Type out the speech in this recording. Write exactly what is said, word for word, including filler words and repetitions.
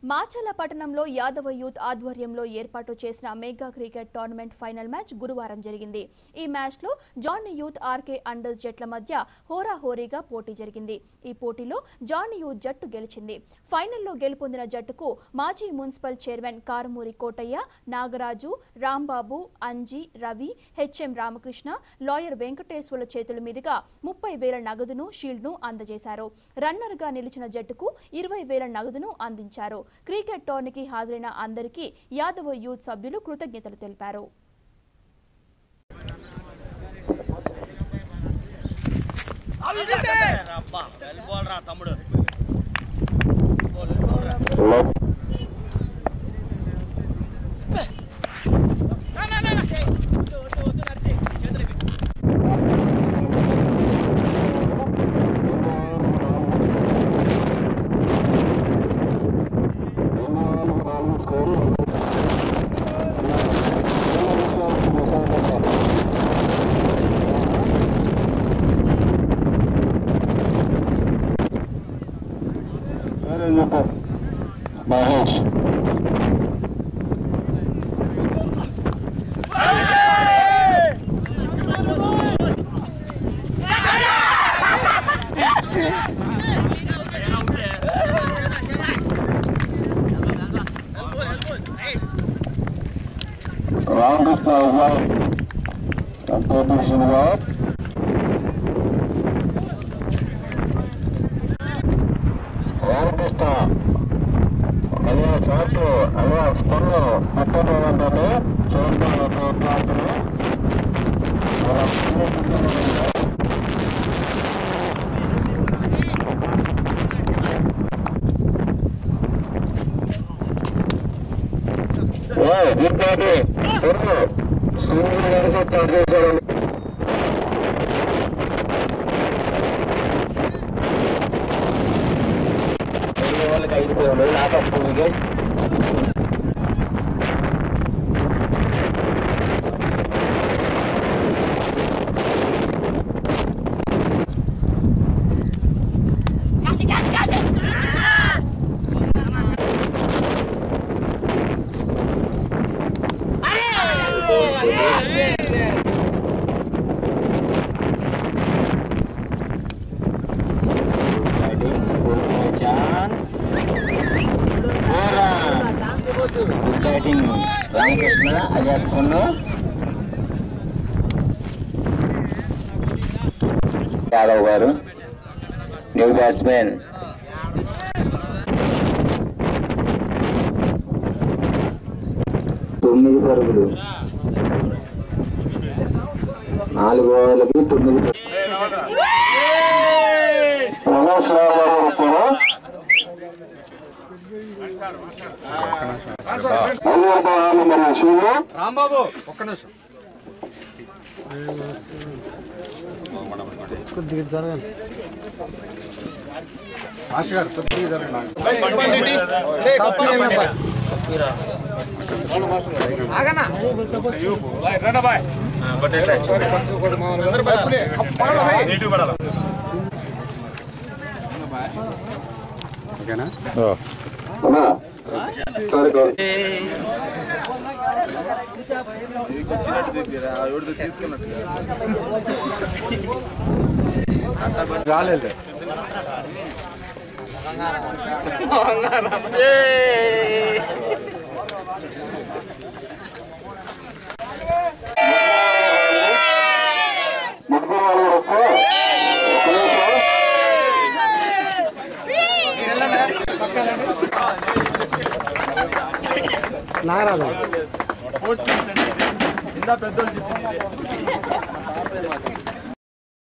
మాచర్ల పట్టణంలో యాదవ యూత్ ఆధ్వర్యంలో ఏర్పాటు చేసిన mega cricket tournament final match గురువారం జరిగింది. ఈ మ్యాచ్ లో జానీ యూత్ ఆర్కే అండర్స్ జట్ల మధ్య హోరాహోరీగా పోటీ జరిగింది. ఈ పోటీలో జానీ యూత్ జట్టు గెలిచింది. ఫైనల్లో గెలుపొందిన జట్టుకు మాజీ municipal chairman Karumuri Kotaiah, Nagaraju, Rambabu, Anji, Ravi, HM Ramakrishna, lawyer Venkateswarlu చేతుల మీదుగా ముప్పై వేల నగదును షీల్డ్ను అందజేశారు. రన్నర్గా నిలిచిన జట్టుకు ఇరవై వేల నగదును అందించారు. క్రికెట్ టోర్నీకి హాజరైన అందరికీ యాదవ యూత్ సభ్యులు కృతజ్ఞతలు తెలిపారు. Mahesh. Round of thousand. Competition work. Round of thousand. అలా చాటు అలా స్పందన ముప్పై వందలు చూడాలి పాత్రలు ఇంకోటి సూర్యుడు వరకు స్టార్ట్ చేశారు. వాళ్ళకి అయిపోయాడు నాకప్పుడుగా రామకృష్ణ అలియాస్ కొన్ను యాదవ్ గారు న్యూ బ్యాట్స్మెన్ తొమ్మిది పరుగులు నాలుగు ఓవర్లకి తొమ్మిది రాంబాబు ఒక్క నిమిషం కొద్దిగా జరగండి ఆశ గారు కొద్దిగా జరగండి ఓకేనా రాలేదు నాగరాజు ఇందా పెద్దోళ్ళు